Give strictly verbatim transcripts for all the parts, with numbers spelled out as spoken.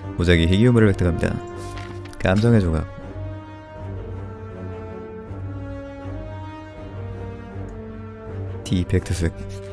무작위 희귀유물을 획득합니다. 감정의 조각. 디이펙트 색.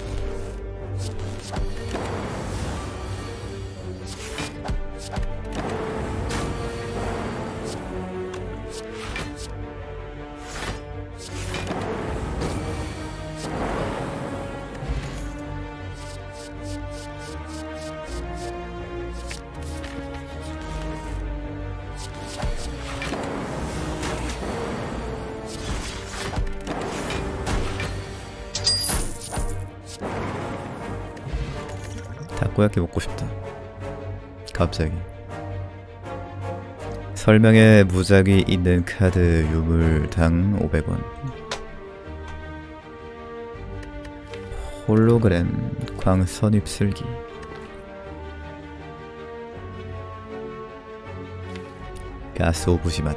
타코야키 먹고 싶다. 갑자기. 설명에 무작위 있는 카드 유물당 오백 원. 홀로그램 광선 입술기. 가스 오브시 맛.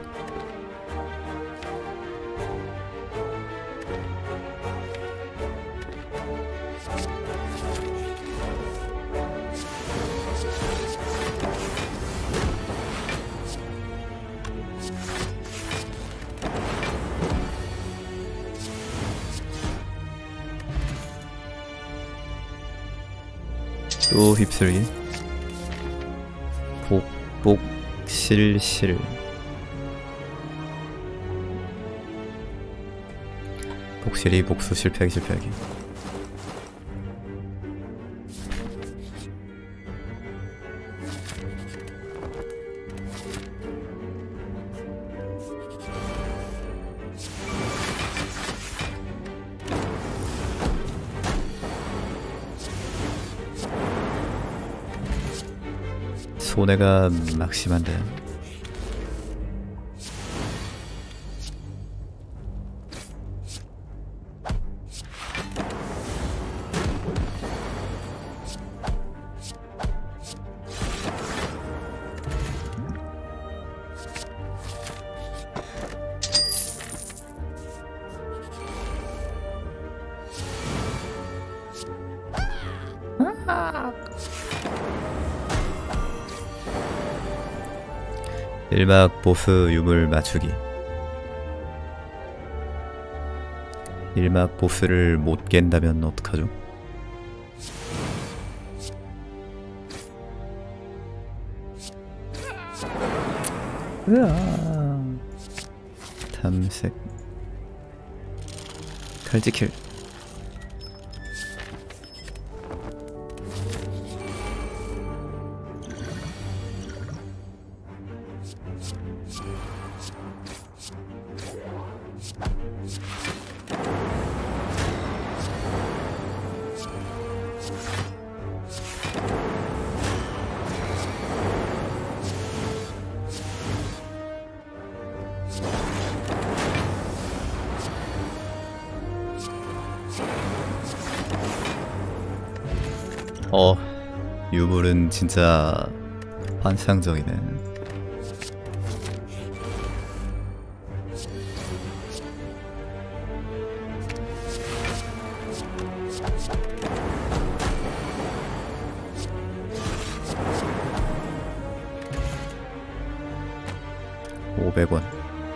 또 휩쓸기. 복복 실실. 복실이 복수 실패하기 실패하기. 손해가 막심한데. 일막 보스 유물 맞추기. 일막 보스를 못 깬다면 어떡하죠? 으아. 탐색. 칼지킬. 어, 유물은 진짜 환상적이네. 오백 원.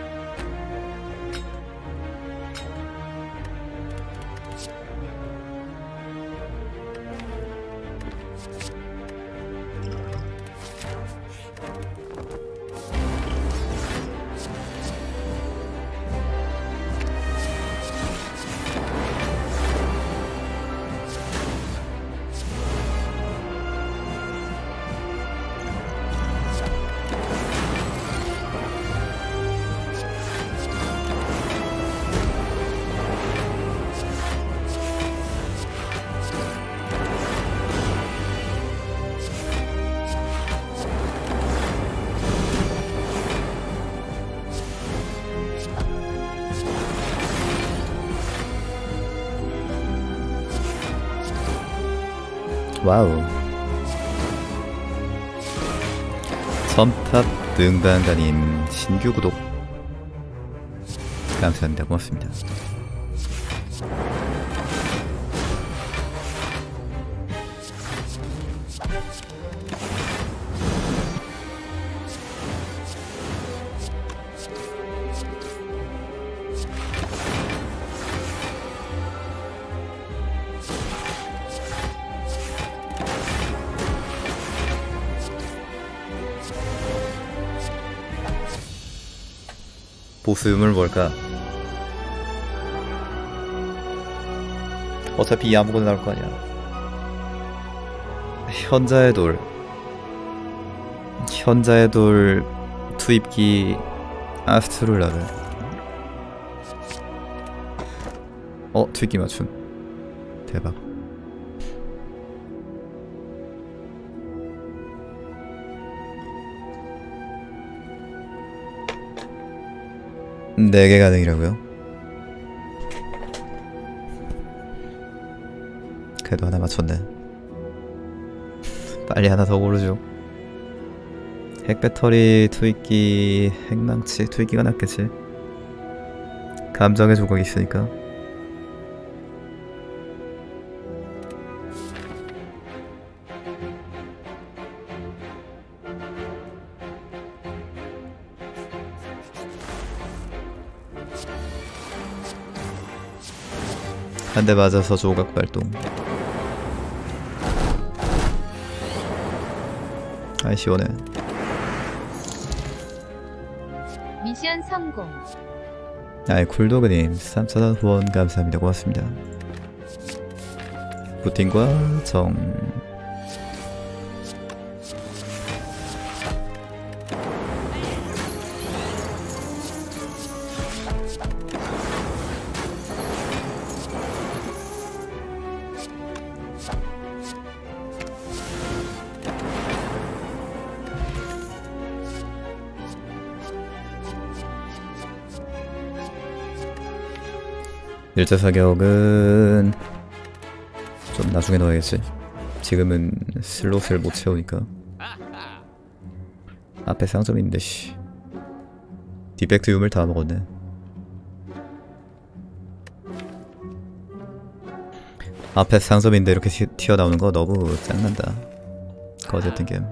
와우. 섬탑 능단가님 신규 구독 감사합니다. 고맙습니다. 보스 유물 뭘까? 어차피 이 아무거나 나올 거 아니야. 현자의 돌. 현자의 돌 투입기 아스트롤라를. 어, 투입기 맞춤. 대박. 네 개 가능이라고요? 그래도 하나 맞췄네. 빨리 하나 더 고르죠. 핵배터리, 투입기, 핵망치, 투입기가 낫겠지. 감정의 조각이 있으니까. 한 대 맞아서 조각 발동. 아이 시원해. 미션 성공. 아이 쿨도그님 삼천 원 후원 감사합니다. 고맙습니다. 부팅과 정. 일자 사격은 좀 나중에 넣어야겠지. 지금은 슬롯을 못 채우니까. 앞에 상점이 있는데 씨. 디펙트 유물 다 먹었네. 앞에 상점인데 이렇게 튀, 튀어나오는 거 너무 짱난다. 거제트 게임.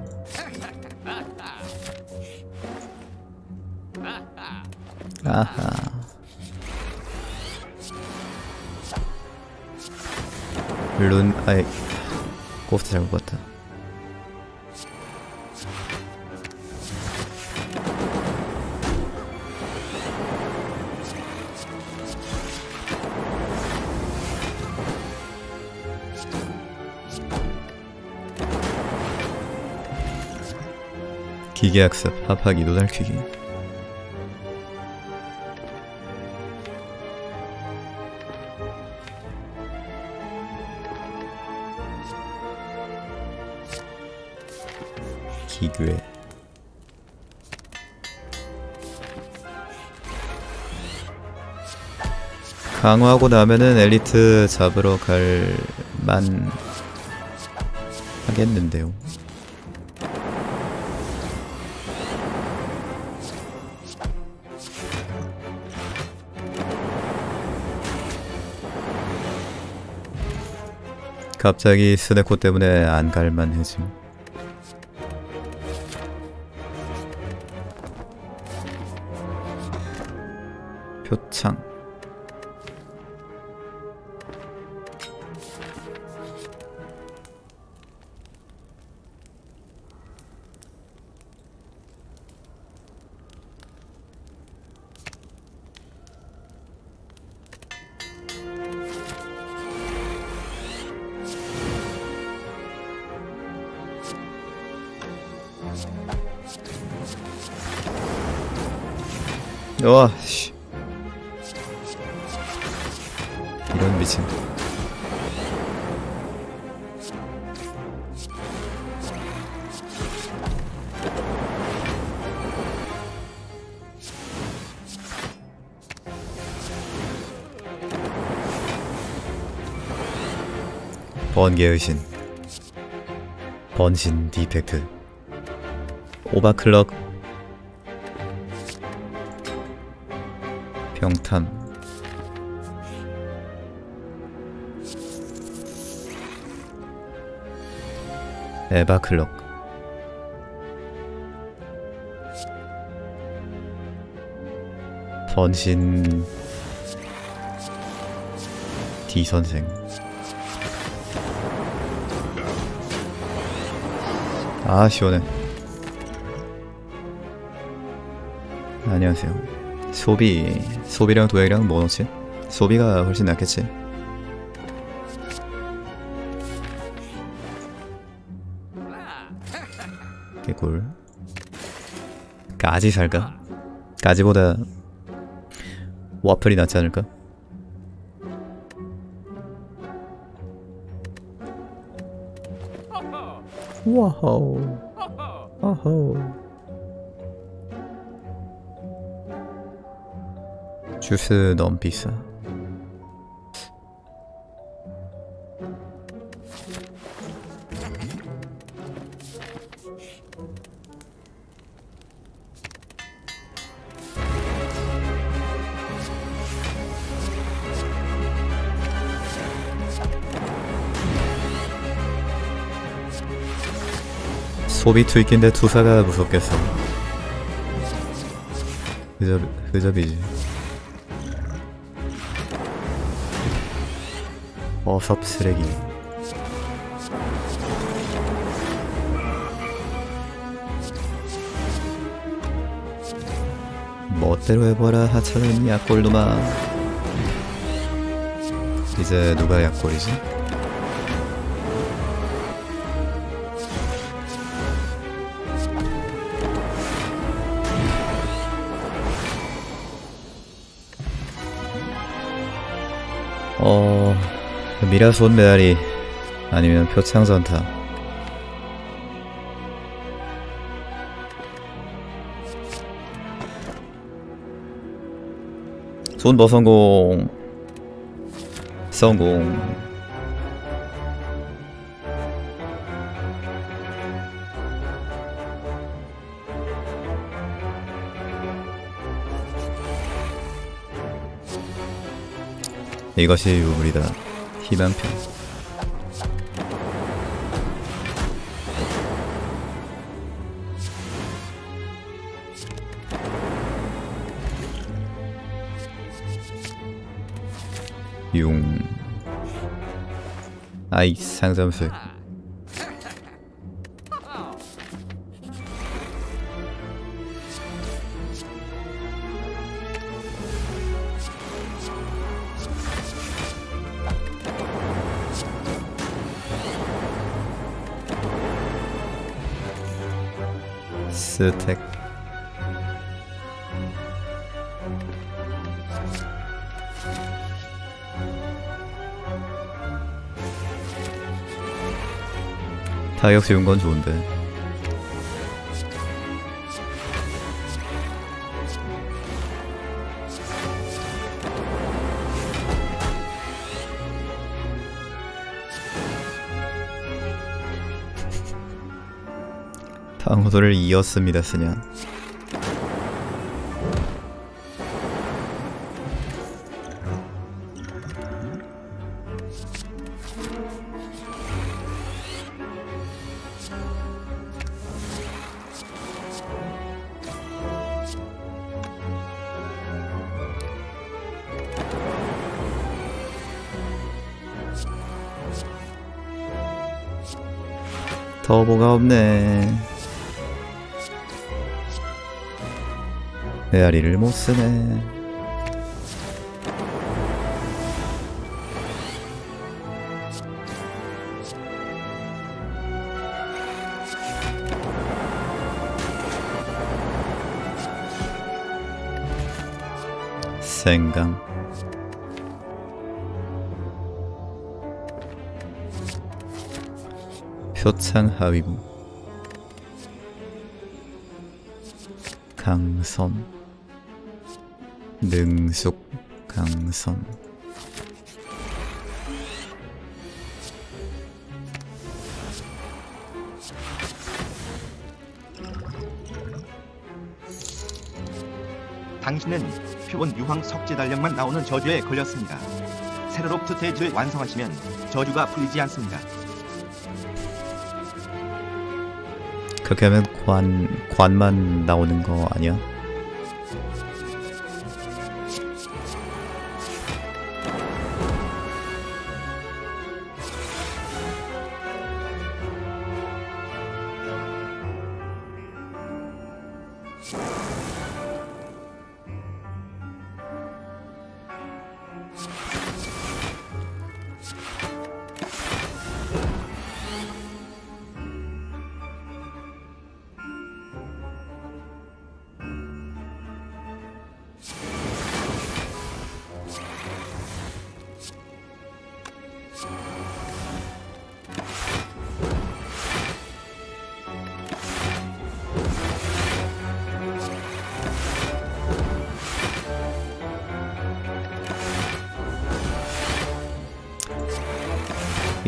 아하. 룬, 아이, 고스트 잘못 봤다. 기계학습, 합하기, 노달퀴기. 기괴. 강화하고 나면은 엘리트 잡으러 갈 만 하겠는데요. 갑자기 스네코 때문에 안 갈만 해짐. 표창. 와, 씨. 이런 미친. 번개의 신. 번신 디펙트. 오바클럭. 병탐. 에바클럭. 번신 D선생. 아 시원해. 안녕하세요. 소비 소비랑 도약이랑 뭐 넣지? 소비가 훨씬 낫겠지. 개꿀. 까지 살까? 까지보다 와플이 낫지 않을까? 와우. 어허. 주스 너무 비싸. 소비 투입인데 투사가 무섭겠어. 흐잡, 흐잡이지. 어섭 쓰레기. 멋대로 해봐라 하찮은 약골놈아. 이제 누가 약골이지? 어... 미라손 메아리 아니면 표창전타. 손버 성공. 성공. 이것이 유물이다. 희망편. 융. 아이 상점수. 스택. 타격 세운 건 좋은데. 방어도를 이었습니다, 스냥. 터보가 없네. 메아리를 못쓰네. 생강. 표창 하위부. 강선. 능숙 강선. 당신은 표본 유황 석재 달력만 나오는 저주에 걸렸습니다. 세로로프트 대지를 완성하시면 저주가 풀리지 않습니다. 그렇게 하면 관, 관만 나오는 거 아니야?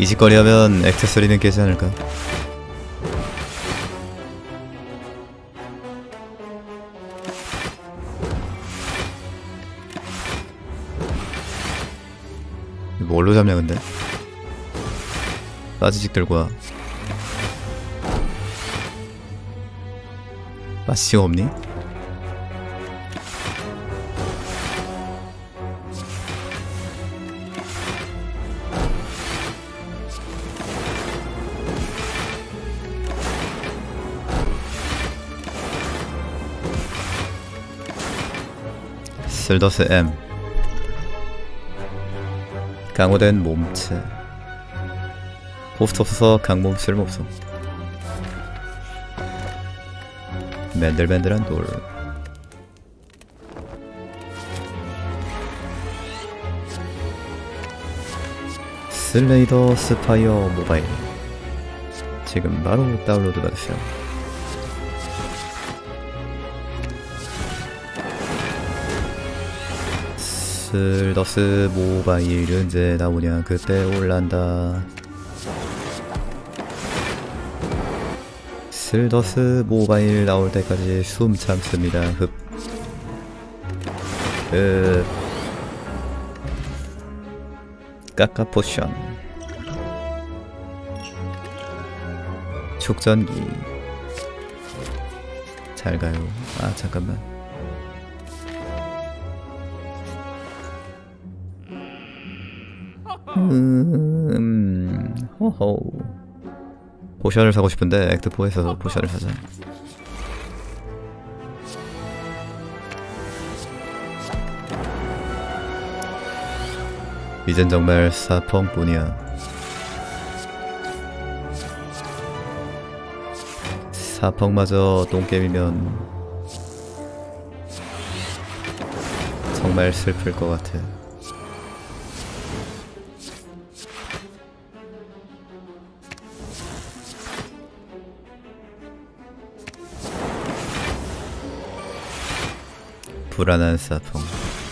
이 짓거리 하면 액세서리는 깨지 않을까? 뭘로 잡냐 근데? 빠지직 들고 와. 빠지직 없니? 슬더스 M 강화된 몸체. 포스트 없어서 강몸 쓸모없어. 맨들맨들한 돌. 슬레이더 스파이어 모바일 지금 바로 다운로드 받으세요. 슬더스 모바일 언제 나오냐 그때 올란다. 슬더스 모바일 나올 때까지 숨 참습니다. 흡. 흡. 까까 포션. 축전기. 잘 가요. 아 잠깐만. 음, 호호. 포션을 사고 싶은데 액트포에서 포션을 사자. 이젠 정말 사펑뿐이야. 사펑마저 똥게임이면 정말 슬플 것 같아. 불안한 사펑.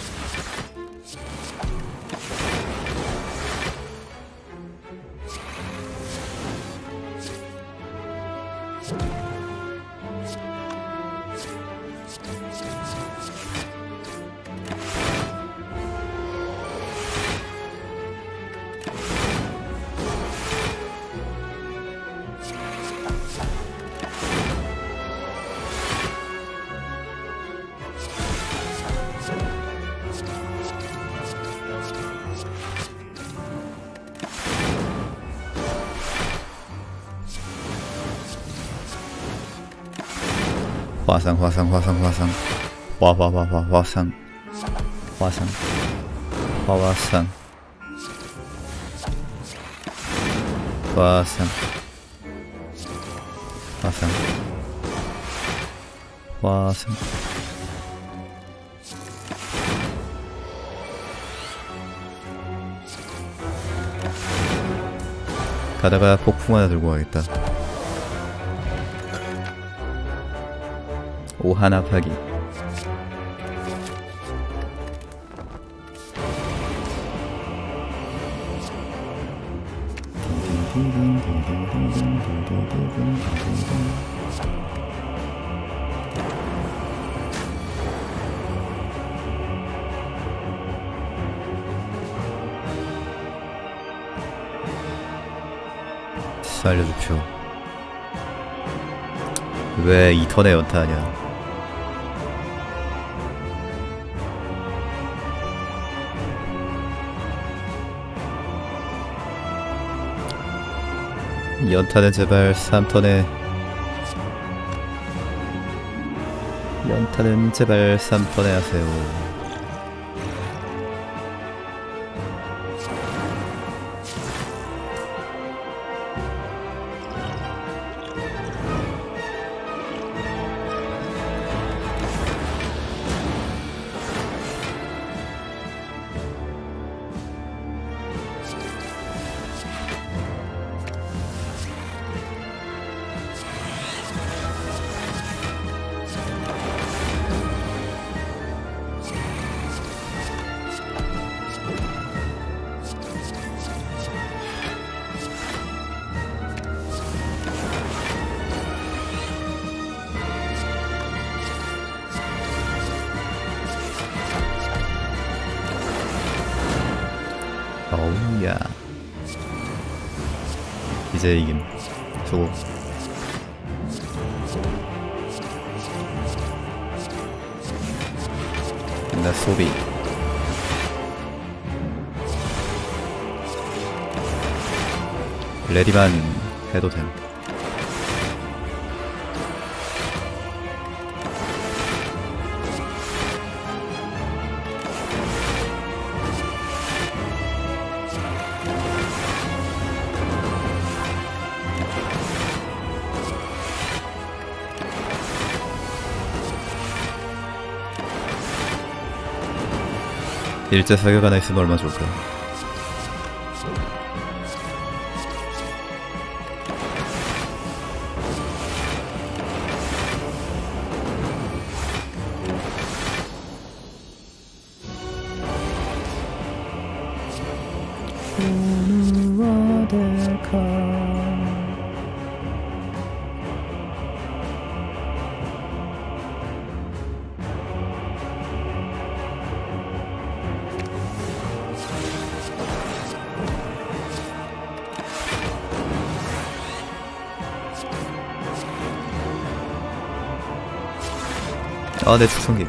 화상 화상 화상 화상 화화화화 화상 화상 화화상 화상 화상 화상. 가다가 폭풍 하나 들고 가겠다. 오하나 파기. 살려줍쇼. 왜 이 턴에 연타하냐. 연타는 제발 삼 턴에 연타는 제발 삼 턴에 하세요. 야 이제 이김. 수고. 나 소비. 레디만 해도 됨. 일제 사격 하나 있으면 얼마나 좋을까. 아, 내 축성기.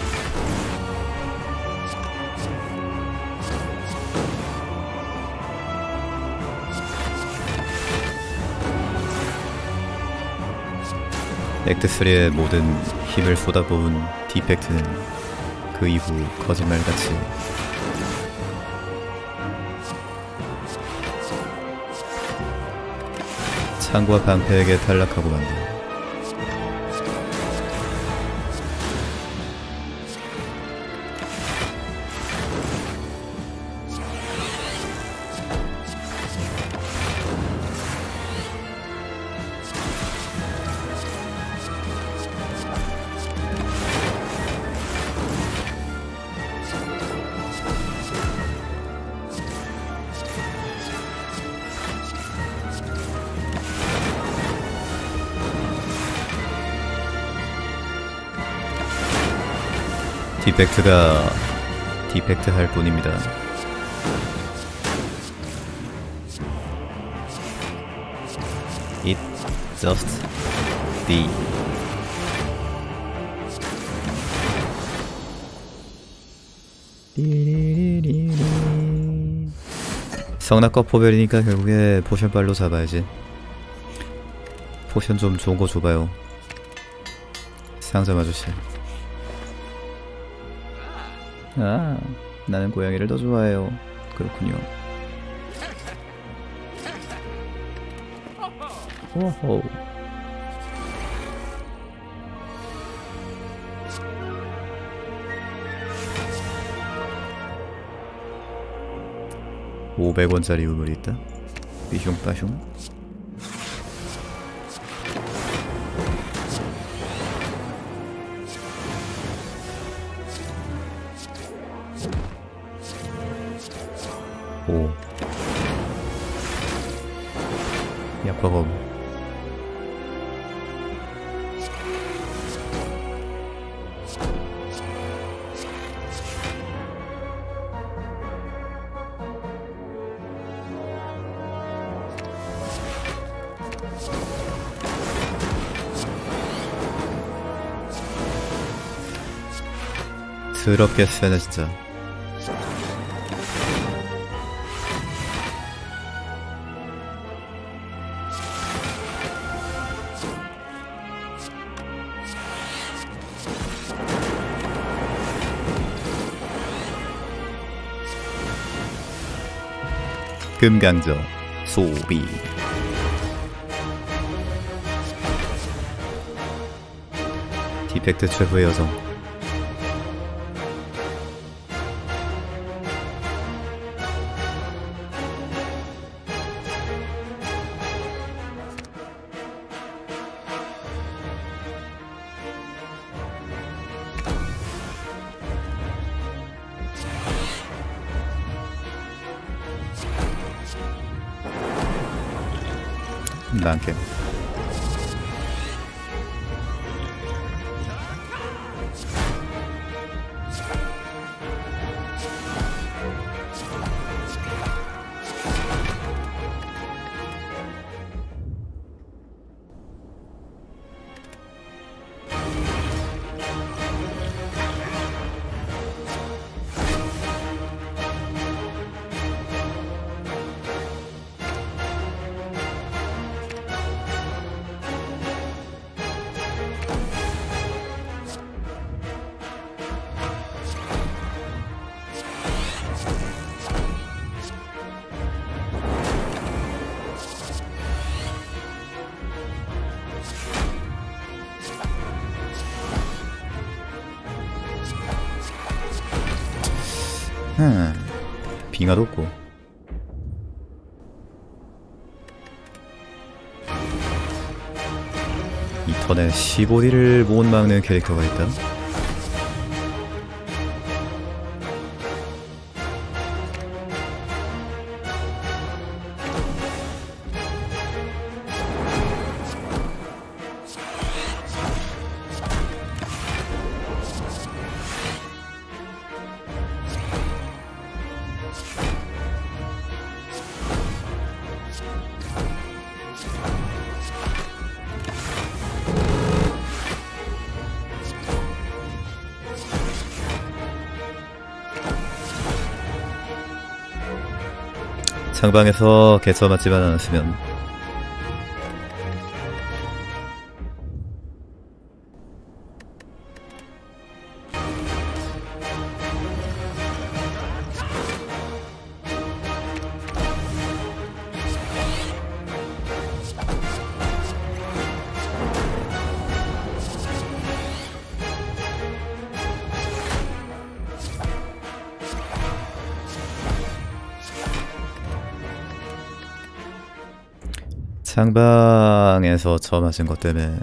액트 삼의 모든 힘을 쏟아부은 디펙트는 그 이후 거짓말같이 창과 방패에게 탈락하고 만다. 디펙트가 디펙트 할 뿐입니다. It just D. 성낙과 포별이니까 결국에 포션빨로 잡아야지. 포션 좀 좋은 거 줘봐요. 상점 아저씨. 아, 나는 고양이를 더 좋아해요. 그렇군요. 오호. 오백 원짜리 우물이 있다. 삐숑빠숑. 오. 약과검. 더럽게 세네 진짜. 금강저 소비. 디펙트 최후의 여정. 많게. 흠, 빙하도 없고. 이 턴에 십오 딜을 못 막는 캐릭터가 있다. 상방에서 개처 맞지만 않았으면. 상방에서 저 맞은 것 때문에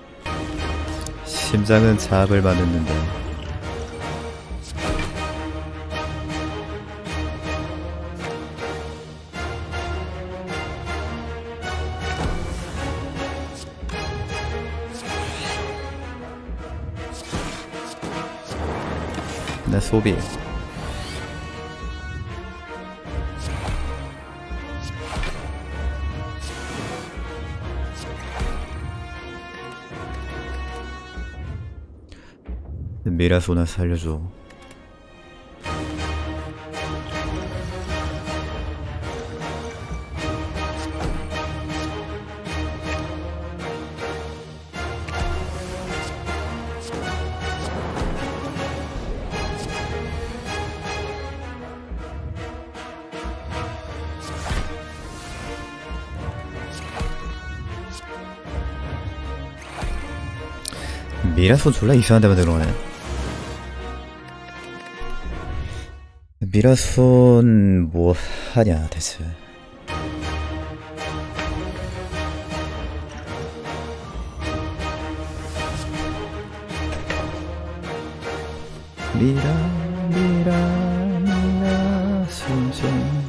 심장은 잡을 맞았는데 내 소비. 미라소나 살려줘. 미라소 졸라 이상한 데만 들어가네. 미라손 뭐 하냐 대체. 미라 미라 미라손 좀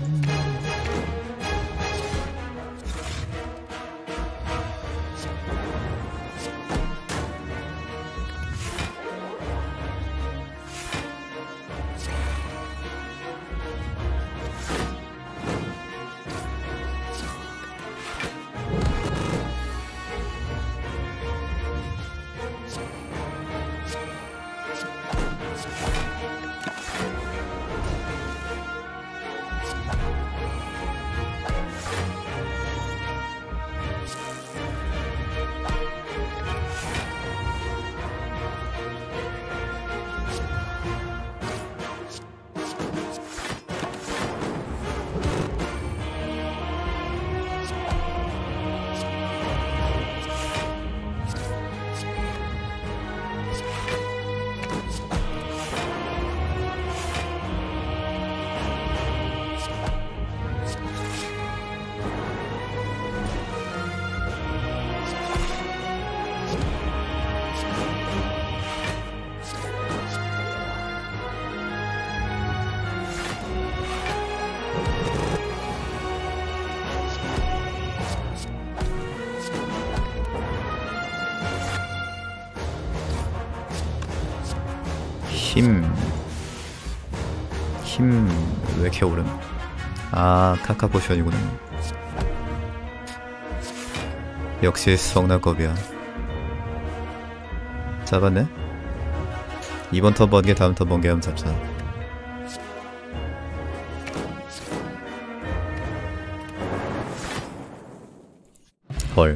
힘... 힘... 왜 이렇게 오름? 아, 카카 포션이구나. 역시 성난급이야. 잡았네? 이번 턴 번개 다음 턴 번개 하면 잡자. 헐.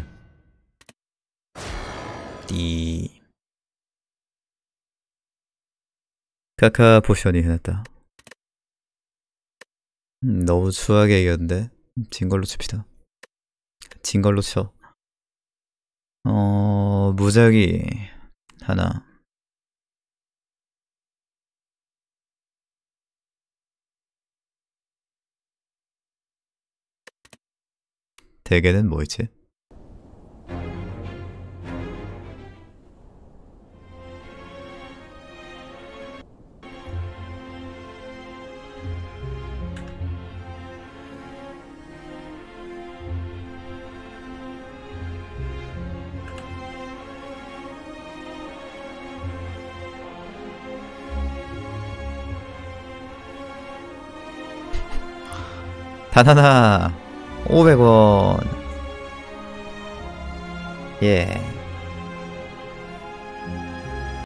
띠... 카카 포션이 해놨다. 음, 너무 추하게 이겼는데 진 걸로 칩시다. 진 걸로 쳐. 어... 무작위 하나. 대게는 뭐였지? 단 하나 오백 원. 예.